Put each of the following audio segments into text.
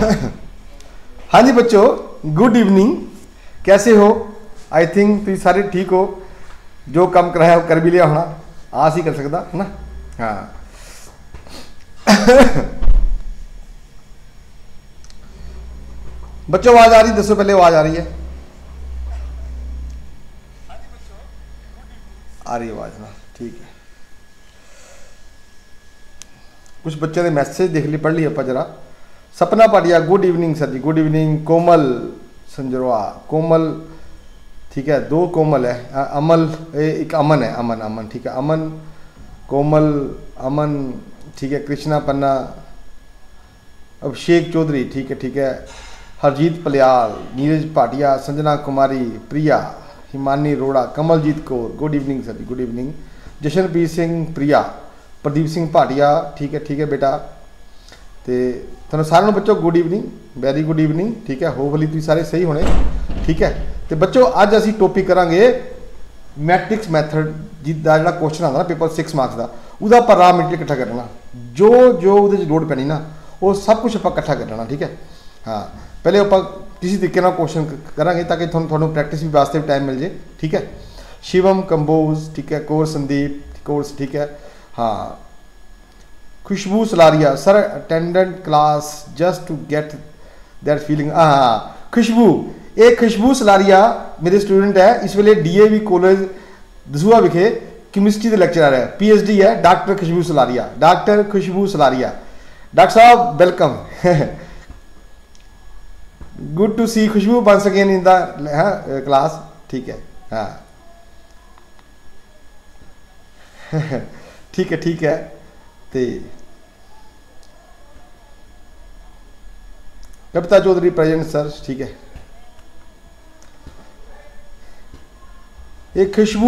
हाँ जी बच्चों, good evening. कैसे हो? आई थिंक तुम सारे ठीक हो। जो काम कराया वो कर भी लिया होना, आस ही कर सकता है ना। हाँ बच्चों आवाज आ रही? दसो पहले, आवाज आ रही है? आ रही आवाज ना? ठीक है। कुछ बच्चों ने मैसेज देख ली, पढ़ ली आप जरा। Sapna Patiya good evening sir ji, good evening. Komal Sanjarwa, Komal ठीक है, दो कोमल है। अमल, एक अमन है, अमन अमन ठीक है, अमन कोमल अमन ठीक है। कृष्णा पन्ना, अभिषेक चौधरी ठीक है। हरजीत पलियाल, नीरज भाटिया, संजना कुमारी, Priya, Himani Roda, Kamaljeet Kaur good evening sir ji, good evening. Jashanpreet Singh, Priya, Pradeep Singh Bhatia ठीक है बेटा। तो थोड़ा सारे बच्चों good evening, very good evening ठीक है। होपफुली तुम सारे सही होने ठीक है। तो बच्चों अज असी टॉपिक करांगे मैट्रिक्स मैथड जिदा जो क्वेश्चन आता ना पेपर 6 मार्क्स का, वह आप रॉ मटीरियल इकट्ठा करना, जो जो वो लोड़ पैनी ना वो सब कुछ आप इकट्ठा कर लेना ठीक है। हाँ पहले आप किसी तरीके क्वेश्चन करांगे ताकि थोड़ा प्रैक्टिस भी वास्ते भी टाइम मिल जाए ठीक है। शिवम कंबोज ठीक है, कोर्स संदीप कोर्स ठीक है। हाँ Khushbu Salaria sir attendant class just to get that feeling. हाँ खुशबू, एक खुशबू सलारिया मेरे स्टूडेंट है, इस वे DAV कॉलेज दसूहा विखे केमिस्ट्री के लेक्चरर है, PhD है doctor Khushbu Salaria, doctor Khushbu Salaria. Doctor साहब welcome good to see Khushbu once again in the class ठीक है। हाँ ठीक है। तो कविता चौधरी प्रेजेंट सर ठीक है। एक खुशबू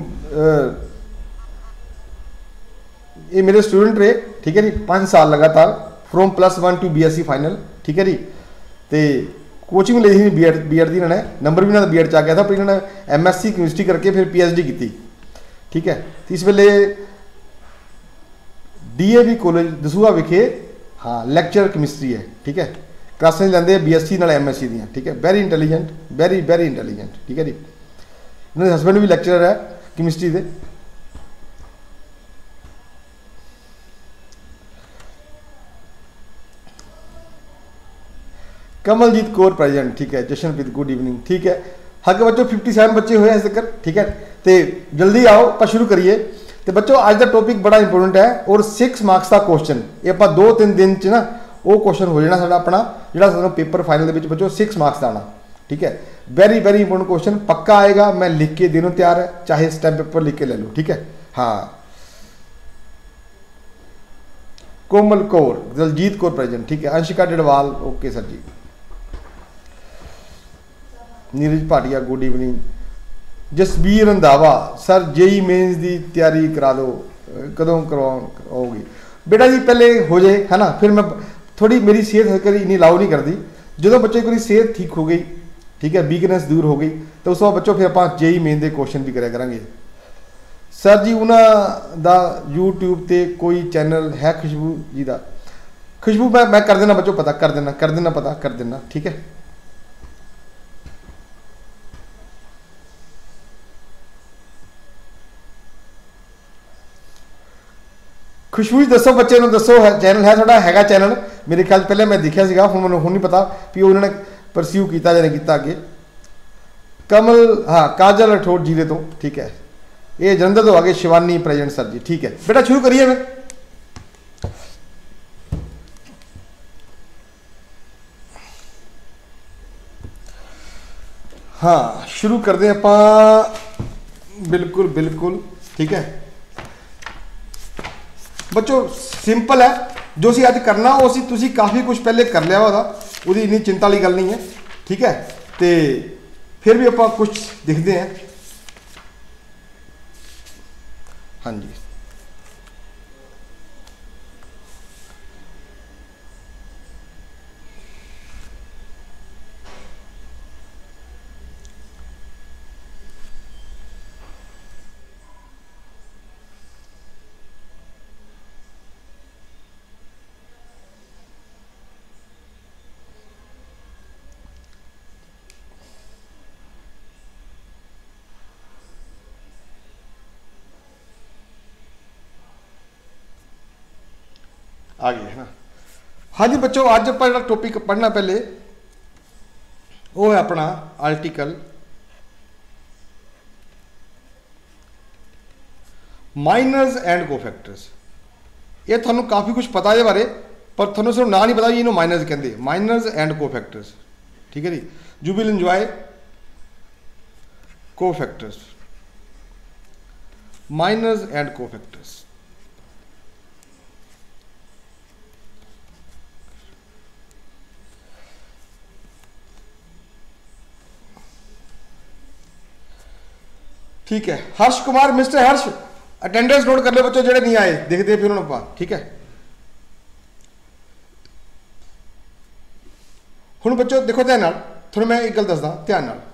ये मेरे स्टूडेंट रहे ठीक है जी, 5 साल लगातार फ्रॉम +1 टू BSc फाइनल ठीक है जी। तो कोचिंग ली थी B.Ed की, इन्होंने नंबर भी इन्होंने B.Ed च आ गया था, पर इन्होंने MSc केमिस्ट्री करके फिर PhD की ठीक है। तो इस वेले DAV कॉलेज दसूहा विखे हाँ लैक्चर केमिस्ट्री है ठीक है। क्लासें लेंदे BSc नाल MSc दी ठीक है। Very intelligent, very very intelligent ठीक है जी। इन्होंने हसबैंड भी लैक्चरर है केमिस्ट्री के। कमलजीत कौर प्रेजेंट ठीक है। जशनप्रीत गुड इवनिंग ठीक है। हाँ बच्चों 57 बच्चे हुए अज तक ठीक है। तो जल्दी आओ आप शुरू करिए। तो बच्चों अज का टॉपिक बड़ा इंपोर्टेंट है और 6 मार्क्स का क्वेश्चन ये आप 2-3 दिन च ना वो क्वेश्चन हो जाना साडा अपना जो पेपर फाइनल के बच्चों 6 मार्क्स का आना ठीक है। वेरी वेरी इंपोर्टेंट क्वेश्चन पक्का आएगा, मैं लिख के देने तैयार है, चाहे स्टैम्प पेपर लिख के ले लो ठीक है। हाँ कोमल कौर, दलजीत कौर प्रेजेंट ठीक है। Anshika Didwal okay sir ji. Neeraj Bhatia good evening. Jasbir Randhawa sir JEE mains की तैयारी करा दो, कदों करवाओगी बेटा जी? पहले हो जाए है ना, फिर मैं थोड़ी मेरी सेहत करी इन्नी लाओ नहीं करती। जो बच्चों की सेहत ठीक हो गई ठीक है, वीकनेस दूर हो गई, तो उस बाद बच्चों फिर आप JEE मेन के क्वेश्चन भी करा करेंगे। सर जी उन्होंने YouTube पे कोई चैनल है खुशबू जी का? खुशबू मैं कर देना बच्चों, पता कर देना पता कर देना ठीक है। खुशबू जी दसो बच्चे दसो है चैनल है थोड़ा हैगा चैनल? मेरे ख्याल पहले मैं देखा सीगा, हुण मैनूं नहीं पता भी उन्होंने परस्यू किया या नहीं किया अगे। कमल हाँ काजल राठौर जिले तो ठीक है। ये जलंधर तो आगे शिवानी प्रेजेंट सर जी ठीक है। बेटा शुरू करिए मैं। हाँ शुरू कर दें आप, बिल्कुल बिल्कुल ठीक है। बच्चों सिंपल है जो असी अज करना वो तुसी काफ़ी कुछ पहले कर लिया होगा, वो इन्नी चिंता वाली गल नहीं है ठीक है। तो फिर भी आप कुछ दिखते हैं। हाँ जी आ गए है ना। हाँ जी बच्चों, अज आप जो टॉपिक पढ़ना पहले वो है अपना आर्टिकल माइनर्स एंड कोफैक्टर्स। ये थानू काफ़ी कुछ पता है बारे, पर थानू सिर्फ ना नहीं पता जी इन्होंने माइनर्स कहते, माइनर्स एंड कोफैक्टर्स। ठीक है जी, you will enjoy cofactors, minors and cofactors. ठीक है, Harsh Kumar, mister Harsh attendance note कर लो बच्चों, जेडे नहीं आए देखते फिर उन्होंने आप। ठीक है, हुण बच्चों देखो ध्यान नाल, थोड़ा मैं एक गल दसदा ध्यान नाल।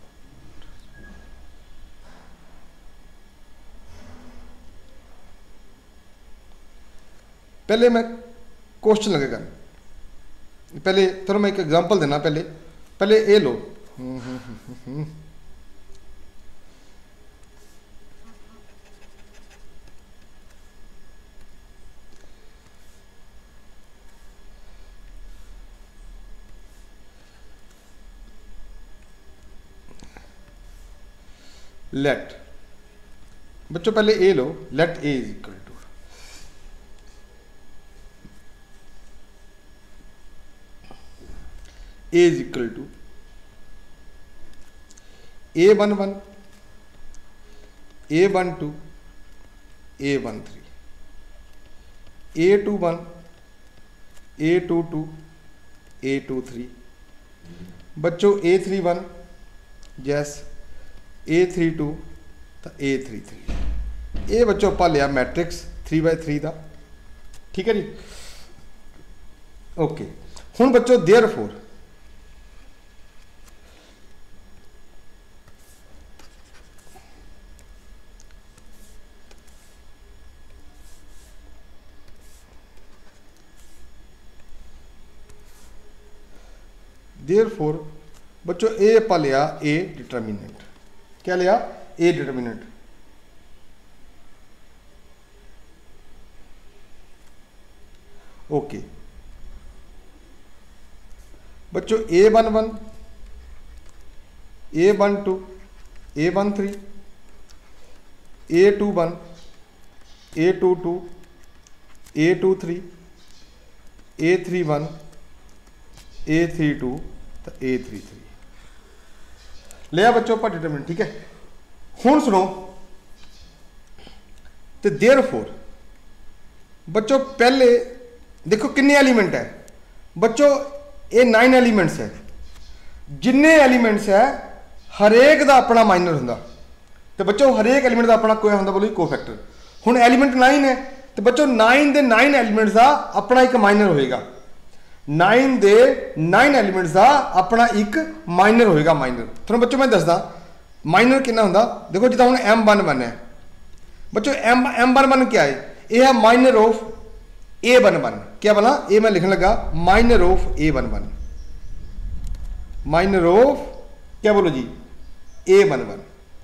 पहले मैं क्वेश्चन लगेगा, पहले थोड़ा मैं एक एग्जांपल देना। पहले ये लो, लेट, बच्चों पहले ए लो, let A is equal to A is equal to A11, A12, A13, A21, A22, A23। बच्चों A31 यस, A32 तो A33। ये बच्चों आप लिया मैट्रिक्स 3x3 का। ठीक है जी, ओके। हुण बच्चों देयरफॉर बच्चों ए आप लिया ए डिटर्मिनेंट। क्या लिया? ए डिटर्मिनेंट। ओके बच्चों A11, A12, A13, A21, A22, A23, A31, A32 तो A33 लिया बच्चों आप डिटरमिनेंट। ठीक है, हुण सुनो तो देयरफॉर बच्चों पहले देखो कितने एलिमेंट है बच्चों, ये 9 एलिमेंट्स है। जिन्ने एलिमेंट्स है हरेक का अपना माइनर होंदा, तो बच्चों हरेक एलिमेंट का अपना कोई होंदा बोलो कोफैक्टर। हुण एलिमेंट 9 है तो बच्चों 9 के 9 एलिमेंट्स का अपना एक माइनर होएगा। 9 के 9 एलिमेंट्स का अपना एक माइनर होएगा। माइनर थोड़ा बच्चों मैं दसदा माइनर कितना होंदा। देखो जिदा हुण M11 है बच्चों, M11 क्या है? यह है माइनर ऑफ A11। क्या बना? ये मैं लिखने लगा minor of A11, minor of क्या बोलो जी A11।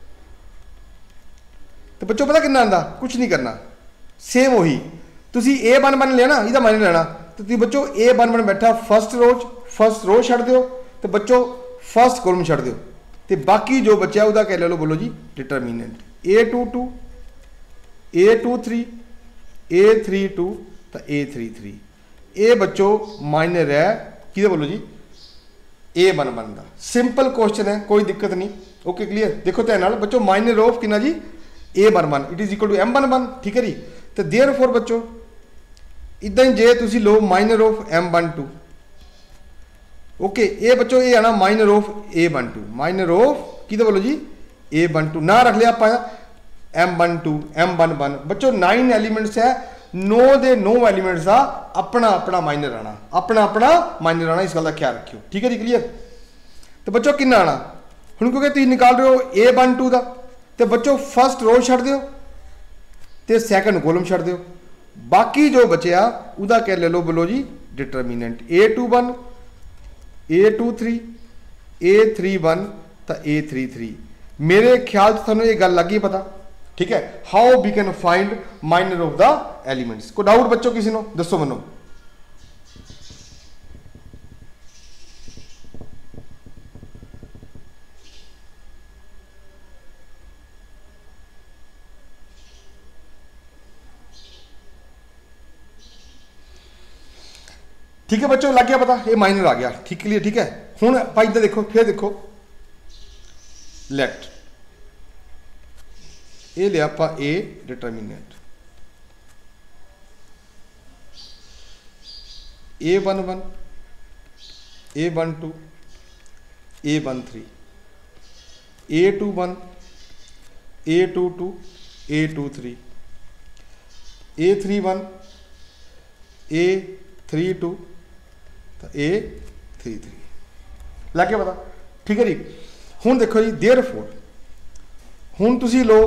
तो बच्चों पता कितना आंदा? कुछ नहीं करना, सेम वही तुसी A11 लेना, इसका माइनर लेना। तो तुम बच्चों A11 बैठा फर्स्ट रो छड़ दो, तो बच्चों फर्स्ट कॉलम छड़ दो, तो बाकी जो बचा उसका क्या ले लो बोलो जी डिटरमिनेंट। A22, A23, A32 तो A33। ये बच्चों माइनर है कि बोलो जी A11 का। सिंपल क्वेश्चन है, कोई दिक्कत नहीं। Okay clear? देखो ध्यान नाल बच्चों माइनर ऑफ कितना जी A11 it is equal to M11। ठीक है जी, तो देयरफॉर बच्चों इदा ही जे तुसी लो माइनर ऑफ M12। ओके ये बच्चों ये आना minor of A12, minor of कि बोलो जी A12 ना रख लिया आप M12 M11। बच्चों 9 एलिमेंट्स है, 9 के 9 एलिमेंट्स का अपना अपना माइनर आना, अपना अपना माइनर आना। इस गल का ख्याल रखियो। ठीक है जी क्लियर? तो बच्चों कितना आना हुण क्योंकि तुम निकाल रहे हो A12 का, तो बच्चों फर्स्ट रो छड़ दो तो सैकेंड कॉलम छड़ दो, बाकी जो बचया उसका क्या ले लो बोलो जी डिटरमिनेंट। A21, A23, A31 तो A33। मेरे ख्याल से थानू ये गल लगी पता। ठीक है, how we can find minor of the elements. कोई डाउट बच्चों किसी नो दसो मनो? ठीक है बच्चों, लग गया पता, ये माइनर आ गया, ठीक क्लियर, ठीक है। हुण भाई इधर देखो, फिर देखो लेट ये लिया आप ए determinant A11 A12 A13 A21 A22 A23 A31 A32 तो A33 लग गया पता, ठीक है जी। हुण देखो जी देयरफॉर हुण तुसी लो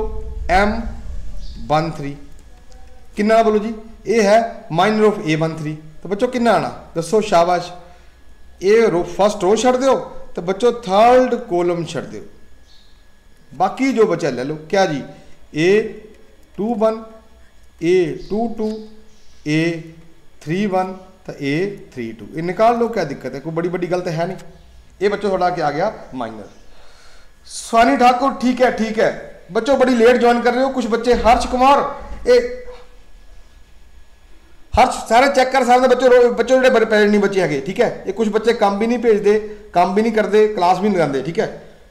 M13 कितना बोलो जी, ये है माइनर ऑफ A13 तो बच्चों कितना आना दसो, शाबाश। ए रो फर्स्ट रो छड़ दो तो बच्चों थर्ड कॉलम छड़ दो, बाकी जो बचा ले लो। क्या जी A21 A22 A31 तो A32 ये निकाल लो, क्या दिक्कत है, कोई बड़ी बड़ी गल तो है नहीं। ये बच्चों थोड़ा क्या आ गया माइनर। स्वानी ठाकुर ठीक है, ठीक है बच्चों, बड़ी लेट ज्वाइन कर रहे हो कुछ बच्चे। हर्ष कुमार हर्ष सारे चेक कर सारे बच्चों बच्चों जो पेरेंट नहीं बच्चे है, ठीक है। ये कुछ बच्चे काम भी नहीं भेजते, काम भी नहीं करते, क्लास भी नहीं लगाते, ठीक है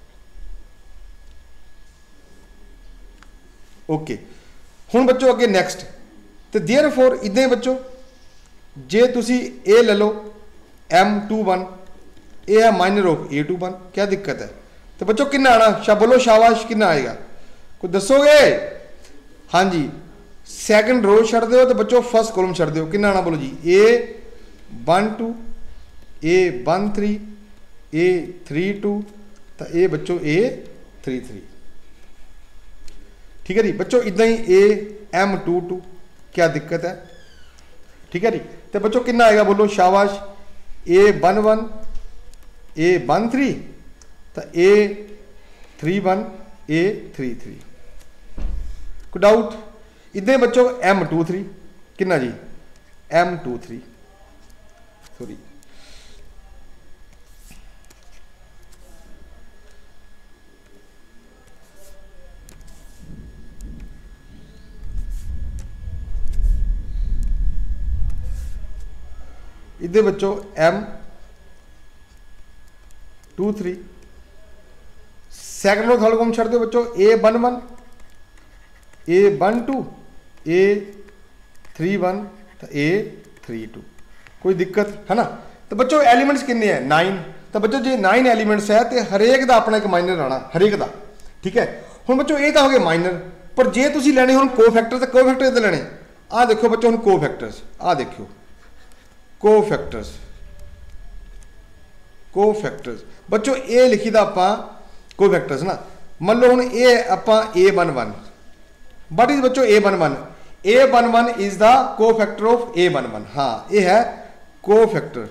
ओके। हुण बच्चों अगे नैक्सट तो देयरफॉर इदां बच्चों जे तुसी ए ले लो M21 ये है माइनर ऑफ A21, क्या दिक्कत है। तो बच्चों कितना आना बोलो, शाबाश कितना आएगा कोई दसोगे। हाँ जी सैकेंड रो छड़ दो तो बच्चों फर्स्ट कॉलम छड़ दो, कितना आना बोलो जी A12 A13 A32 तो ये बच्चों A33, ठीक है जी बच्चों। इदा ही M22 क्या दिक्कत है, ठीक है जी। तो बच्चों कितना आएगा बोलो, शाबाश। A11 A13 तो A31 A33 कोई डाउट। इधे बच्चों M23 कितना जी M23 सॉरी इधे बच्चों M23 second row third column छड़ दो बच्चों A11 A12 A31 तो A32 कोई दिक्कत है ना। तो बच्चों एलिमेंट्स कितने हैं 9, तो बच्चों जो 9 एलिमेंट्स है तो हरेक का अपना एक माइनर आना, हरेक का, ठीक है। हुण बच्चों ये तो हो गए माइनर, पर जे तुसीं लैणे हुण कोफैक्टर तो कोफैक्टर तो लैणे। आ देखो बच्चों हुण कोफैक्टर्स, आ देखो कोफैक्टर्स कोफैक्टर्स बच्चों ए लिखी था आपां कोफैक्टर्स ना। मान लो हुण ये आपां A11 बट इज बच्चों A11 is the cofactor of A11। हाँ ये है कोफैक्टर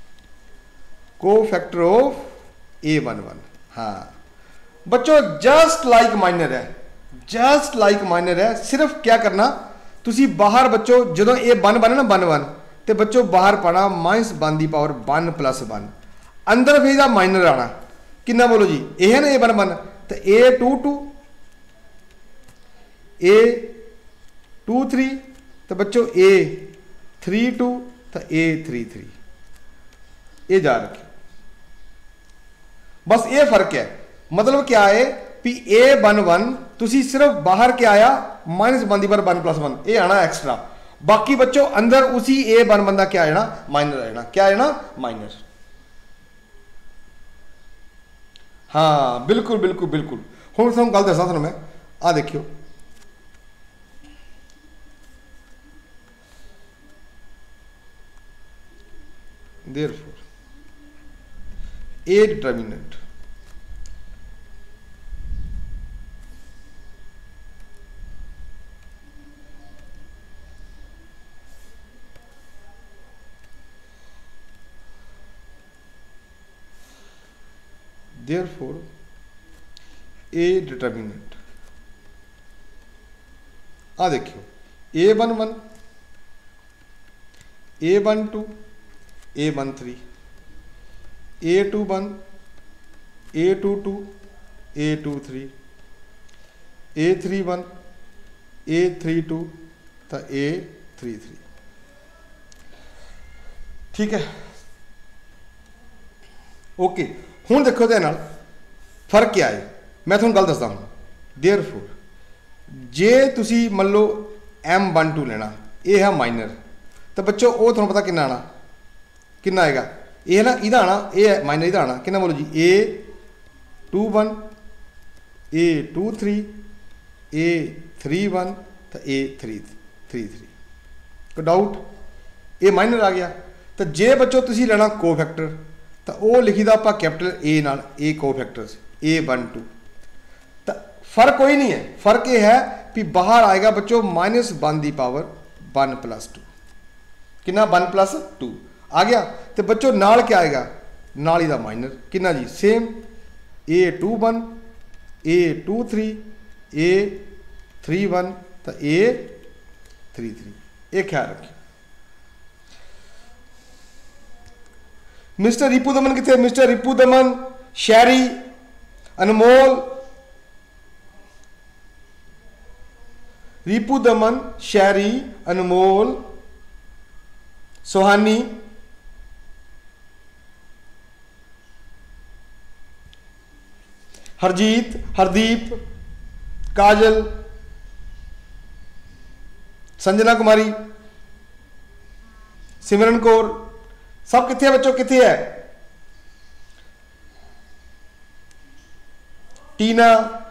ऑफ A11। हाँ बच्चों जस्ट लाइक माइनर है, जस्ट लाइक माइनर है। सिर्फ क्या करना तुसी बाहर बच्चों जो ये 1 बने ना 1 तो बच्चों बाहर पाना -1 की पावर 1 + 1 अंदर फिर इसका माइनर आना कितना बोलो जी, ये है ना A11 तो A22 A23 तो बच्चों A32 तो A33 ये जा रखे। बस ये फर्क है, मतलब क्या है कि A11 तुसी सिर्फ बाहर क्या आया -1 की पावर 1 + 1 ये आना एक्स्ट्रा, बाकी बच्चों अंदर उसी A11 का क्या आना माइनर आना, क्या आना माइनर। हाँ बिल्कुल बिल्कुल बिल्कुल। हुण तुहानू गल दसां तुहानू मैं, आ देखियो therefore A determinant therefore A determinant आ देखियो A11 A12 A13 A21 A22 A23 A31 A32 तो A33 ठीक है ओके हुण देखो इहदे नाल फर्क क्या है मैं तुहानूं गल दसदा हूँ देयरफॉर जे तुसी मान लो M12 लेना ये है माइनर तो बच्चों वो तुहानूं पता कितना आना कितना आएगा ये ना इहदा आना ये है माइनर इहदा आना कितना बोलो जी A21 A23 A31 तो A33 कोई डाउट ये माइनर आ गया तो जे बच्चों तुसी लेना कोफैक्टर तो वो लिखी दा आपां कैपिटल ए नाल ए कोफैक्टर्स A12 तो फर्क कोई नहीं है फर्क ये है कि बाहर आएगा बच्चों -1 दी पावर 1+2 कितना 1+2 आ गया तो बच्चों नाल क्या आएगा नाल ही दा माइनर कितना जी सेम A21 A23 A31 तो A33 ये ख्याल रखिए मिस्टर रिपू दमन कितने मिस्टर रिपू दमन शहरी अनमोल रिपू दमन शहरी अनमोल सोहानी हरजीत हरदीप काजल संजना कुमारी सिमरन कौर सब कितने है बच्चों कितने है टीना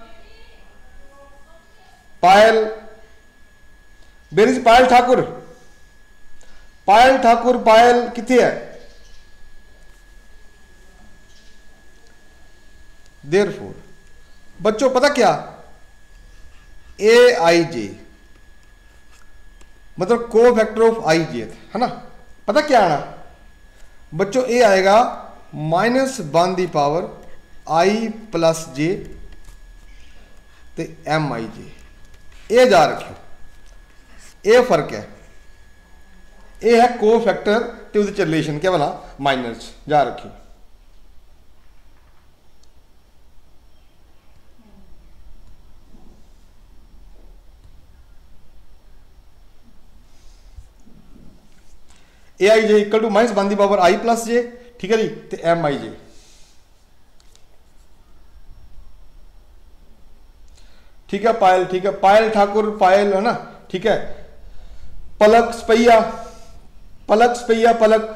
पायल बेरिज पायल ठाकुर पायल कितने है देयरफॉर बच्चों पता क्या AIJ मतलब कोफैक्टर ऑफ IJ है ना पता क्या आना बच्चों ये आएगा -1 दी पावर I+J ते MIJ ये जा रखियो ये फर्क है ये है कोफैक्टर ते उसकी रिलेशन क्या बना माइनस जा रखियो AIJ equal to -1 the power I+J ठीक है जी तो MIJ ठीक है पायल ठाकुर पायल है ना ठीक है पलक स्पैया पलक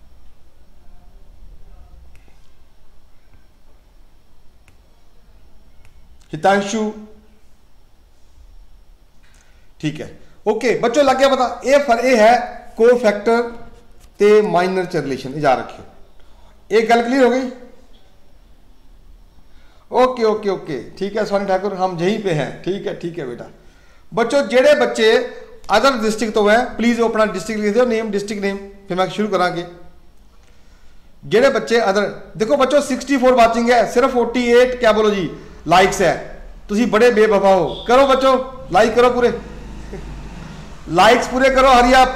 हितांशु ठीक है ओके बच्चों लग गया पता ये है कोफैक्टर ते माइनर च रिलेशन जा रखियो एक गल क्लियर हो गई ओके ओके ओके ठीक है स्वामी ठाकुर हम यहीं पे हैं ठीक है बेटा बच्चों जेड़े बच्चे अदर डिस्ट्रिक्ट तो हैं प्लीज अपना डिस्ट्रिक्ट लिख दो नेम डिस्ट्रिक्ट नेम फिर मैं शुरू करांगे जेड़े बच्चे अदर देखो बच्चों 64 वाचिंग है सिर्फ 48 क्या बोलो जी लाइक्स है तुसी बड़े बेवफा हो करो बच्चों लाइक करो पूरे लाइक्स पूरे करो हरी आप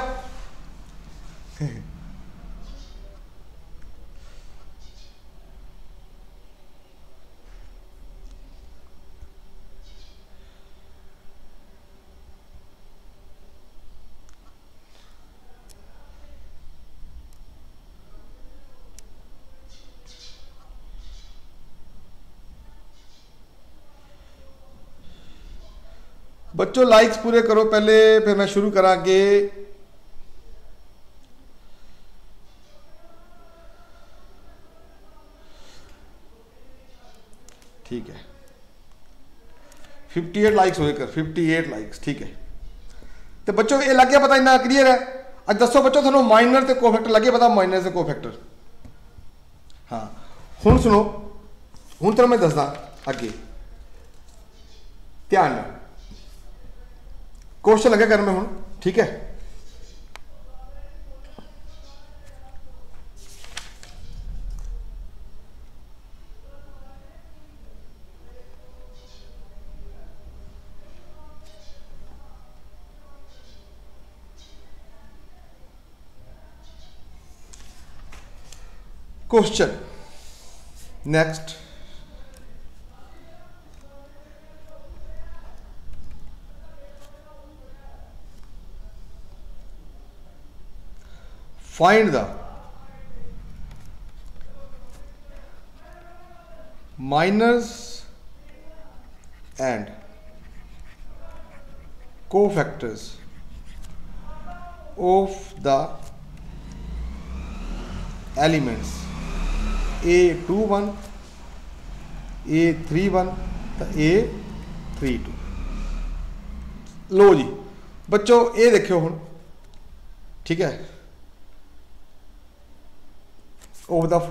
बच्चों लाइक्स पूरे करो पहले फिर मैं शुरू करांगे ठीक है 58 लाइक्स हो कर 58 लाइक्स ठीक है तो बच्चों ये लग गया पता इतना क्लियर है अब दसो बच्चों थानू माइनर ते कोफैक्टर लगे पता माइनर से कोफैक्टर हाँ हुण सुनो हुण तो मैं दसदा अगे ध्यान नाल क्वेश्चन लगे कर में हूं ठीक है question next find the minors and cofactors of the elements A21 A31 तो A32। लो जी बच्चों ये देखियो हुण, ठीक है, ऑफ द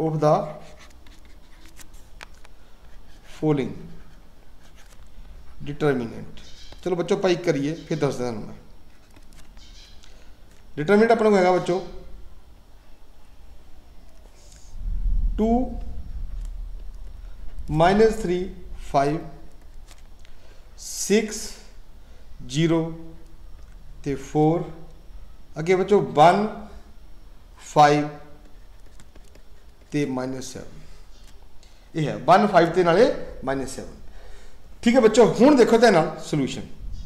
फॉलोइंग डिटर्मिनेंट। चलो बच्चों पाई करिए फिर दस देना मैं। डिटर्मिनेंट अपने को है बच्चों 2 -3 5 6 0 ते 4 अगे बच्चों 1 5 ते -7। ये है 1 5 ते नाले -7। ठीक है बच्चों हुण देखो ध्यान नाल सोल्यूशन।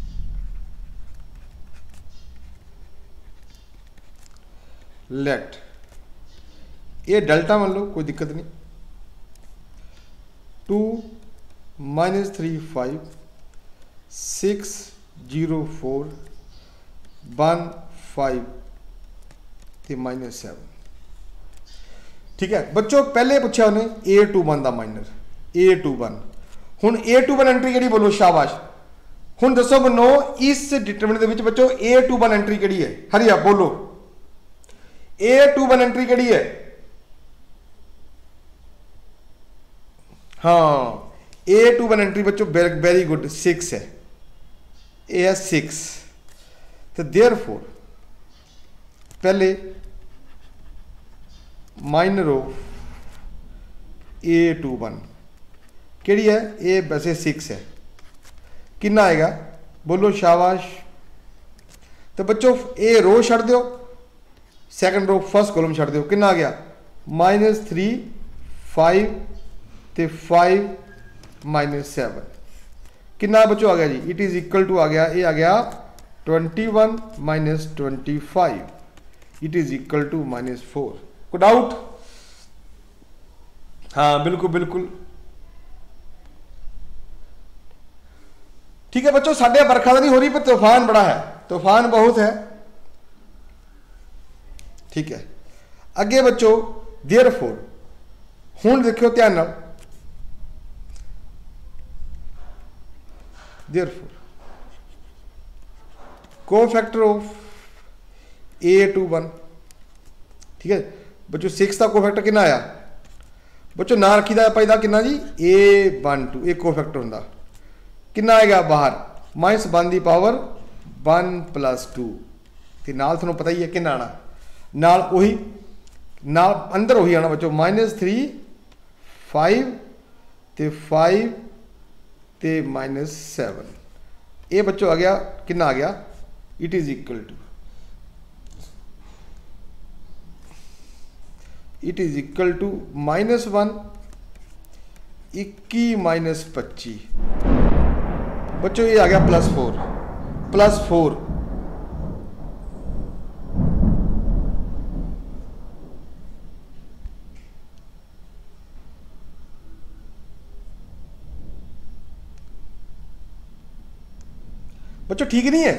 लेट ये डेल्टा मान लो, कोई दिक्कत नहीं। 2 -3 5 6 0 4 1 5 ते -7। ठीक है बच्चों पहले पूछा उन्हें A21 का माइनर A21। हुण A21 एंट्री केड़ी बोलो, शाबाश। हुण दसो बनो इस डिटरमिनेंट दे विच बच्चों A21 एंट्री केड़ी है, हरिया बोलो A21 एंट्री केड़ी है। हाँ A21 एंट्री बच्चों वेरी गुड 6 है, ए है 6। तो देयरफॉर पहले माइनर ऑफ A21 केड़ी है, ए वैसे 6 है, कितना आएगा बोलो शाबाश। तो बच्चों ए रो छड़ दो, सैकंड रो फर्स्ट कॉलम छड़ दो, कितना आ गया -3 5 ते 5 -7 कितना बच्चों आ गया जी। इट इज इक्वल टू आ गया, ये आ गया 21 - 25 इट इज इक्वल टू -4। को डाउट? हाँ बिल्कुल बिल्कुल ठीक है बच्चों। साढ़े बरखा तो नहीं हो रही पर तूफान बड़ा है, तूफान बहुत है। ठीक है अगे बच्चों देयरफॉर हुण देखियो ध्यान नाल, देयरफॉर कोफैक्टर ऑफ A21। ठीक है बच्चों 6 का कोफैक्टर कितना आया बच्चों, ना रखी दा पैदा कितना जी A12 एक कोफैक्टर होंदा, कितना आएगा बाहर -1 दी पावर 1 + 2 ते नाल थानू पता ही है कितना आना, नाल वही नाल अंदर वही आना बच्चों -3 5 ते 5 ते -7। ये बच्चों आ गया कितना आ गया, इट इज इक्वल टू -1 21 -25 बच्चों ये आ गया +4 बच्चों ठीक नहीं है।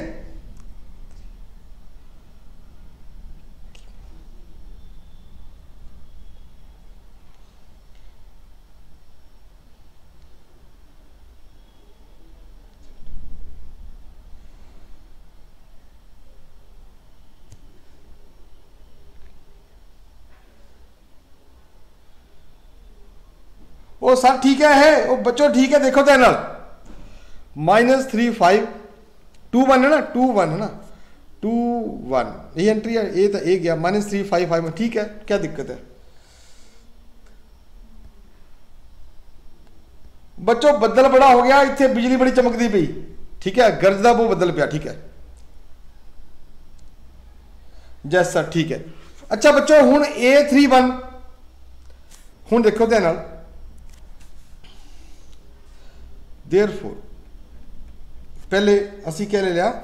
वो सर ठीक है वो बच्चों ठीक है, देखो तो -3 5 2 1 है ना, 2 1 है ना, 2 1 ये एंट्री है, ये तो ए गया -3 5 5 में, ठीक है क्या दिक्कत है बच्चों। बदल बड़ा हो गया इतने, बिजली बड़ी चमकती पई, ठीक है गरजदा वो बदल पिया, ठीक है जैस सर ठीक है। अच्छा बच्चों हुण A31 हुण देखो ध्यान नाल, देयरफॉर पहले असी क्या ले लिया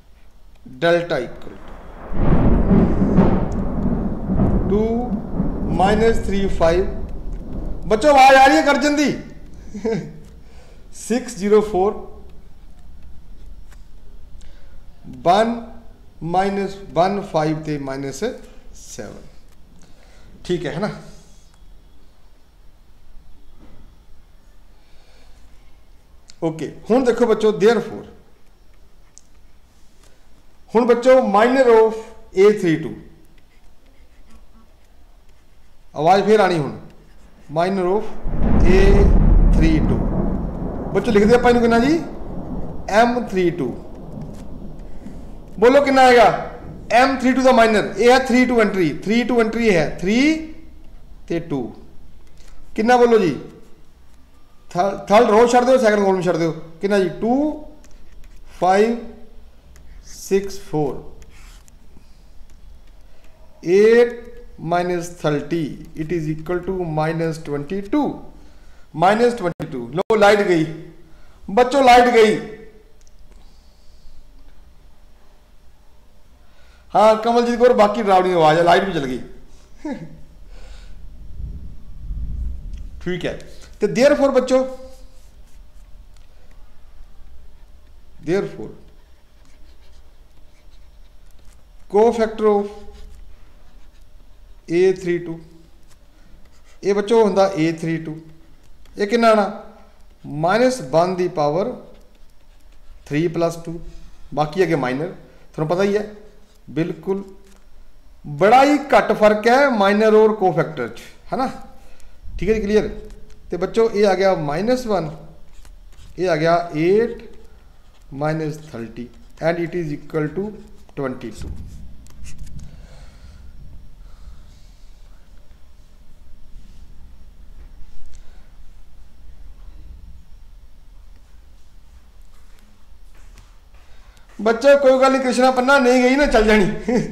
डेल्टा इक्वल टू -35 बच्चों आवाज आ रही है गर्जन दी 604 1 -15 ते -7 ठीक है ना। ओके हुण देखो बच्चों देयरफॉर हुण बच्चों माइनर ऑफ A32 आवाज फिर आनी हुण माइनर ऑफ A32 बच्चों लिखते हैं अपन कितना जी M32 बोलो कितना आएगा M32 का माइनर ये है 3 2 एंट्री है 3 ते 2 कितना बोलो जी थर्ड रो छड़ दो सैकंड कॉलम छड़ दो कितना जी 2 5 6 4 8 -30 इट इज इक्वल टू -22 लो लाइट गई बच्चों लाइट गई। हाँ कमलजीत कौर बाकी डरावनी आवाज है लाइट भी चल गई ठीक है तो देयरफॉर बच्चों देयरफॉर कोफैक्टर ऑफ A32 ये बच्चों होंदा A32 ये कितना आना -1 दी पावर 3 + 2 बाकी अगे माइनर थोड़ा पता ही है बिल्कुल बड़ा ही घट फर्क है माइनर और कोफैक्टर है ना ठीक है जी क्लियर। तो बच्चों ये आ गया -1 ये आ गया 8 -30 and it is equal to 22। बच्चों कोई गल नहीं कृष्णा पन्ना नहीं गई ना चल जानी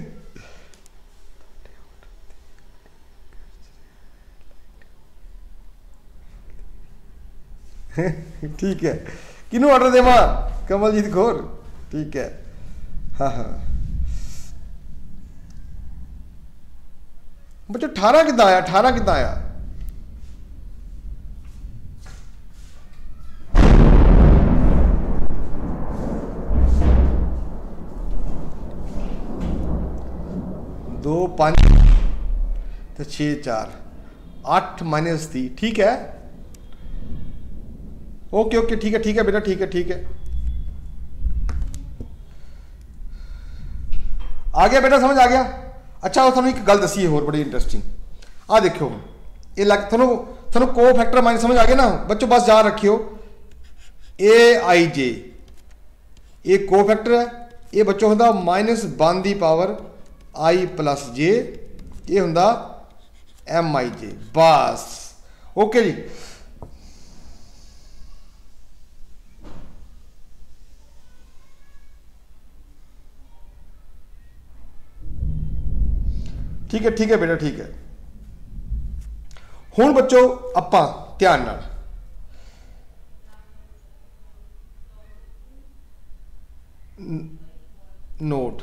ठीक है किनू ऑर्डर देवा कमलजीत कौर ठीक है हाँ हाँ बच्चों 18 कितना आया 18 कितना आया दो 5 तो 6 4 8 -3 ठीक है ओके ओके ठीक है बेटा ठीक है आ गया बेटा समझ आ गया। अच्छा वो एक गल दसी होर बड़ी इंटरेस्टिंग आ देखो ये लग थोड़ा को फैक्टर माइनस समझ आ गया ना बच्चों बस याद रखियो AIJ ये को फैक्टर है ये बच्चों होंदा -1 दी पावर I + J ये होंदा MIJ बस ओके जी। ठीक है बेटा ठीक है। हुण बच्चों आपां ध्यान नाल note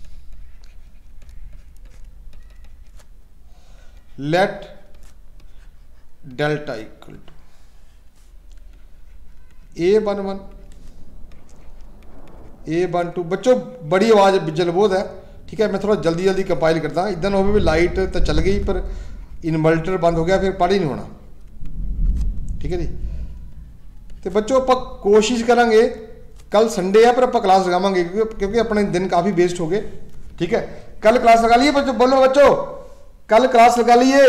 let delta equal to A11 A12 बच्चों बड़ी आवाज बिजल बहुत है ठीक है मैं थोड़ा जल्दी कंपाइल करता इदा ना हो भी लाइट तो चल गई पर इन्वर्टर बंद हो गया फिर पढ़ ही नहीं होना ठीक है जी। तो बच्चों आप कोशिश करांगे कल संडे है पर आप क्लास लगावांगे क्योंकि अपने दिन काफ़ी वेस्ट हो गए ठीक है। कल क्लास लगा लिए बच्चों बोलो बच्चों कल क्लास लगा लिए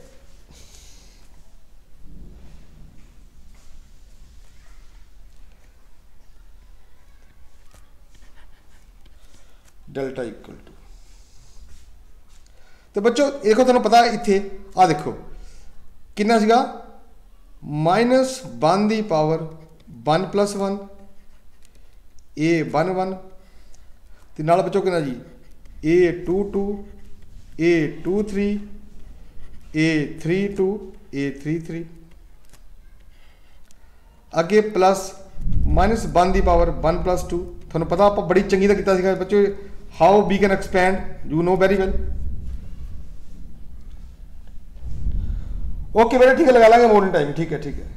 डेल्टा इक्वल टू तो बच्चों देखो तुहानू पता इत्थे आ देखो कितना सीगा -1 दी पावर 1 + 1 A11 ते नाल बच्चों कितना जी A22 A23 A32 A33 अगे प्लस -1 दी पावर 1 + 2 तुहानू पता आप बड़ी चंगी तरह किया सीगा बच्चों how we can expand you know very well okay बेटा ठीक है, लगा लेंगे मॉर्निंग टाइम। ठीक है ठीक है।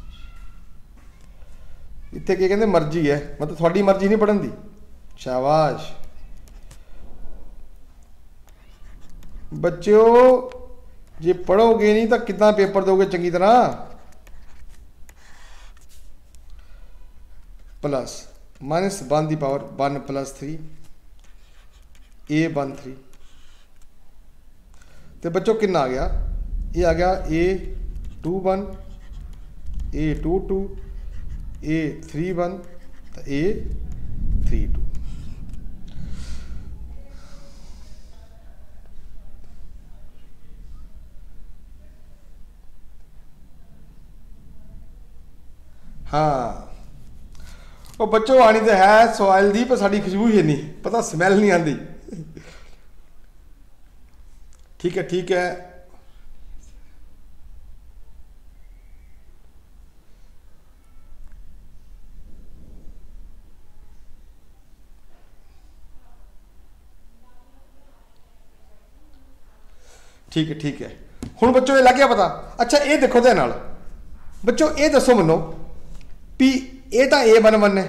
इतने क्या कहते मर्जी है, मतलब थोड़ी मर्जी नहीं पढ़न दी। शाबाश बच्चों, जे पढ़ोगे नहीं तो कितना पेपर दोगे चंगी तरह। Plus minus 1 the power 1 + 3 A13 तो बच्चों कितना आ गया, ये आ गया A21 A22 A31 तो A32। हाँ वो बच्चों आनी तो है सॉइल दी, पर साड़ी खुशबू ही नहीं पता, स्मैल नहीं आती। ठीक है ठीक है। ठीक है ठीक है। हुण बच्चों ये लग गया पता। अच्छा ये देखो दे नाल बच्चों ये दसो मनो भी ये तो A11 है।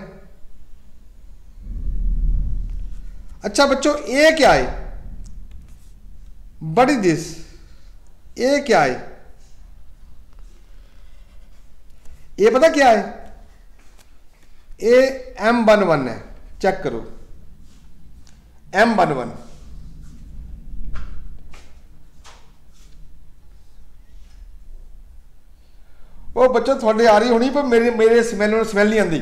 अच्छा बच्चों ये क्या है, व्हाट इज दिस, ये क्या है, ये पता क्या है, ये M11 है। चेक करो M11। वो बच्चों थोड़े आ रही होनी पर मेरे स्मैल नहीं आती।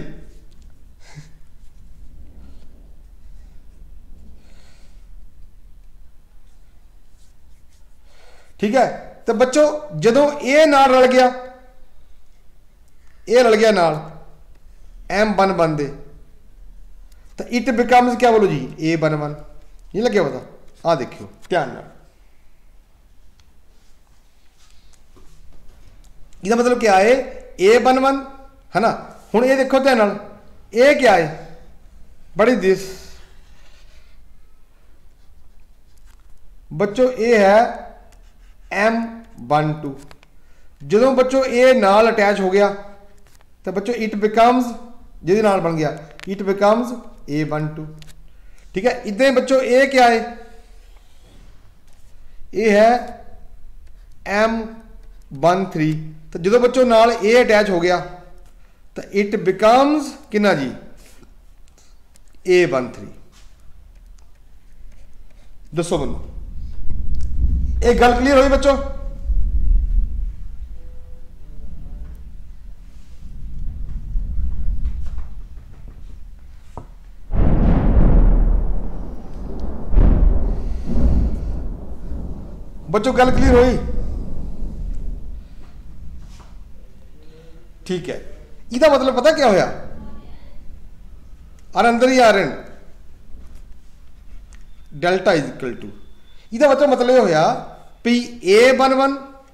ठीक है तो बच्चों जदों ये नाल रल गया, ये रल गया नाल M11 दे तो इट बिकम्स क्या बोलो जी A11। नहीं लगे पता, आ देखियो ध्यान नाल। इसका मतलब क्या है A11 है ना। हुण ये देखो ध्यान नाल ये क्या है, बड़ी दिस बच्चों ये है M12। जो बच्चों ये नाल अटैच हो गया तो बच्चों इट बिकम्स जिहदे नाल बन गया इट बिकम्स A12। ठीक है इतने बच्चों ये क्या है, ये है M13। तो जो बच्चों नाल ए अटैच हो गया तो इट बिकम्स कितना जी A13। दसो मनो एक गल क्लियर हुई बच्चों। बच्चों गल क्लियर हुई। ठीक है इसका मतलब पता क्या होया, और अंदर ही Rn delta is equal to, इसका मतलब ये होया भी A11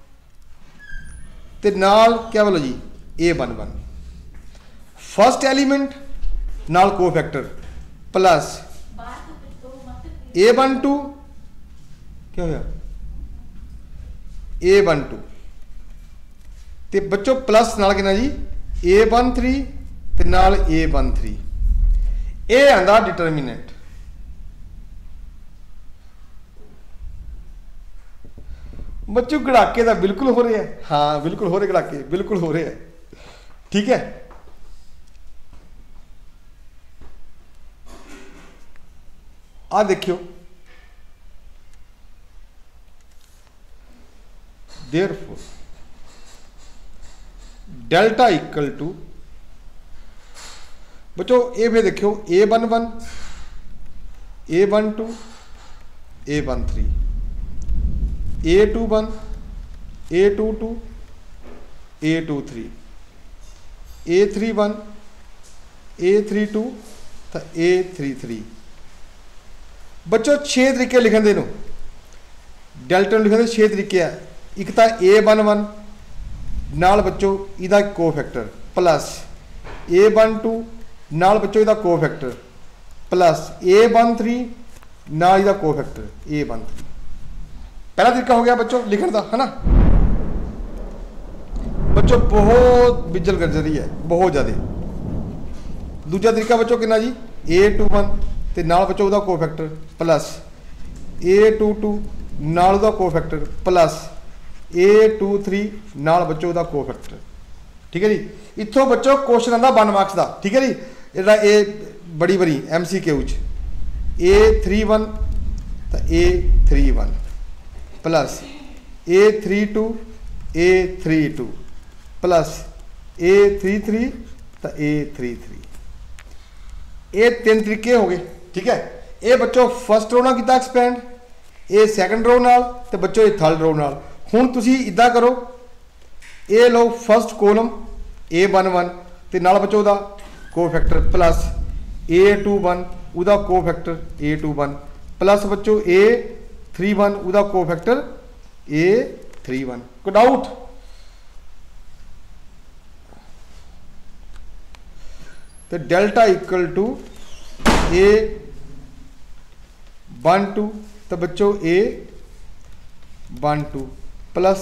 ते नाल क्या बोलो जी A11 फर्स्ट एलिमेंट नाल कोफैक्टर प्लस A12 क्या होया A12 ते बच्चों प्लस नाल कितना जी A13 ते नाल A13। ये आंदा डिटरमिनेंट। बच्चों गड़ाके का बिल्कुल हो रहे हैं, हाँ बिल्कुल हो रहे गड़ाके बिल्कुल हो रहे हैं। ठीक है आ देखियो देयरफॉर डेल्टा इक्वल टू बच्चों ये भी देखियो A11 A12 A13 A21 A22 A23 A31 A32 तो A33। बच्चों 6 तरीके लिखन दे डेल्टा लिखने के 6 तरीके है। एक तो A11 नाल बच्चों इहदा कोफैक्टर प्लस A12 नाल बच्चों इहदा कोफैक्टर प्लस A13 नाल इहदा कोफैक्टर A13। पहला तरीका हो गया बच्चों लिखने का है ना। बच्चों बहुत बिजल गरजरी है, बहुत ज़्यादा। दूजा तरीका बच्चों कितना जी, A21 ते नाल बच्चों उहदा कोफैक्टर प्लस A22 नाल उहदा कोफैक्टर प्लस A23 नाल बच्चों उहदा कोफैक्टर। ठीक है जी। इत्थों बच्चों क्वेश्चन आंदा 1 मार्क्स का। ठीक है जी। इहदा ए बड़ी बड़ी MCQ A31 तो A31 plus A32 A32 plus A33 तो A33। ये 3 तरीके हो गए। ठीक है। ये बच्चों फर्स्ट रो ना किया एक्सपैंड, ये सैकेंड रो नाल ते बच्चों ये थर्ड रो नाल। हुण तुसीं इदां करो, ये लो फर्स्ट कोलम A11 ते नाल बच्चों उहदा कोफैक्टर प्लस A21 उहदा कोफैक्टर A21 प्लस बच्चों A31 उहदा कोफैक्टर A31। कोई डाउट? तो डेल्टा इक्वल टू A12 तो बच्चों A12 plus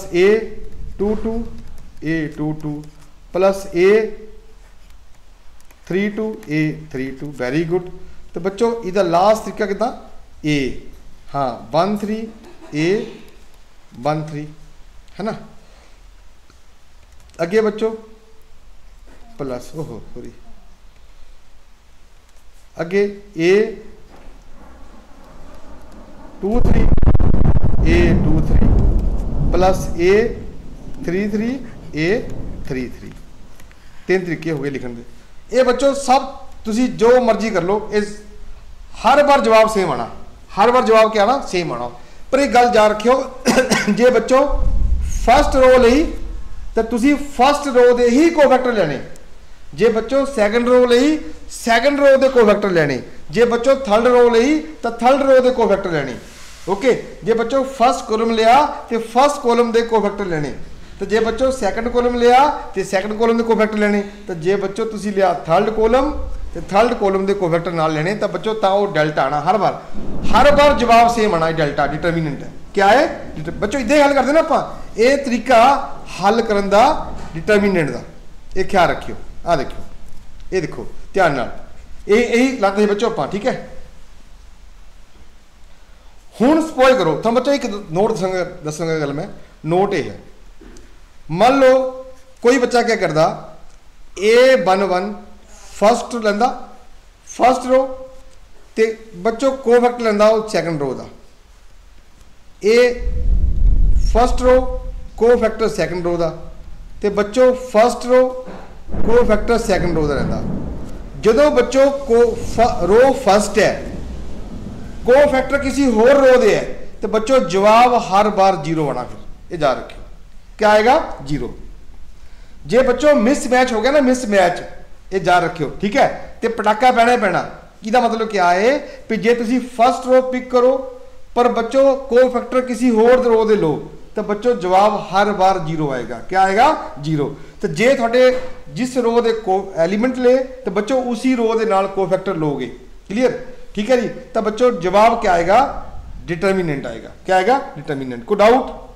A22 plus A32 very good. तो बच्चों इधर लास्ट तरीका कितना A, हाँ 13 A13 है ना। अगे बच्चों प्लस ओहो सॉरी अगे A23 प्लस A33 A33। 3 तरीके हो गए लिखने के। ये बच्चों सब तुसी जो मर्जी कर लो, इस हर बार जवाब सेम आना, हर बार जवाब क्या आना सेम आना। पर एक गल याद रखियो जे बच्चों फर्स्ट रो लई तो तुसी फर्स्ट रो दे ही कोफैक्टर लेने, जे बच्चों सैकेंड रो लई सैकेंड रो दे कोफैक्टर लेने, जे बच्चों थर्ड रो लई तो थर्ड रो दे कोफैक्टर लेने। ओके। जे बच्चों फर्स्ट कॉलम लिया तो फर्स्ट कॉलम दे कोफैक्टर लेने, तो जे बच्चों सैकेंड कॉलम लिया तो सैकेंड कॉलम के कोफैक्टर लेने, तो जे बच्चों तुसी लिया थर्ड कॉलम तो थर्ड कॉलम के कोफैक्टर नाल लेने। तो बच्चों ता वो डेल्टा आना हर बार जवाब सेम आना। डेल्टा डिटरमिनेंट है क्या है बच्चों, इदा हल करते ना आप। ये तरीका हल करने का डिटरमिनेंट का, ये ख्याल रखियो। आ देखियो, ये देखो ध्यान नाल, यही लाते बच्चों आप। ठीक है। हुण सपोज करो तो बच्चों एक नोट दसांगा गल मैं। नोट ये है, मान लो कोई बच्चा क्या करता, A11 फर्स्ट लेंदा फर्स्ट रो ते बच्चों कोफैक्टर लेंदा सैकेंड रो का। ए first row cofactor second row का, ते बच्चों first row cofactor second row का रहिंदा। जदों बच्चों रो फर्स्ट है, कोफैक्टर किसी होर रो दे है, तो बच्चों जवाब हर बार 0 आना। फिर ये याद रखियो क्या आएगा 0। जे बच्चों मिस मैच हो गया ना, मिस मैच ये याद रखियो। ठीक है। तो पटाका पैना ही पैना। इसका मतलब क्या है कि जे तुसी फर्स्ट रो पिक करो पर बच्चों कोफैक्टर किसी होर रो दे लो, तो बच्चों जवाब हर बार 0 आएगा। क्या आएगा 0। तो जे थोड़े जिस रो दे को एलिमेंट ले तो बच्चों उसी रो दे नाल कोफैक्टर लोगे। क्लियर? ठीक है जी। तो बच्चों जवाब क्या आएगा डिटरमिनेंट आएगा। क्या आएगा डिटरमिनेंट। को डाउट?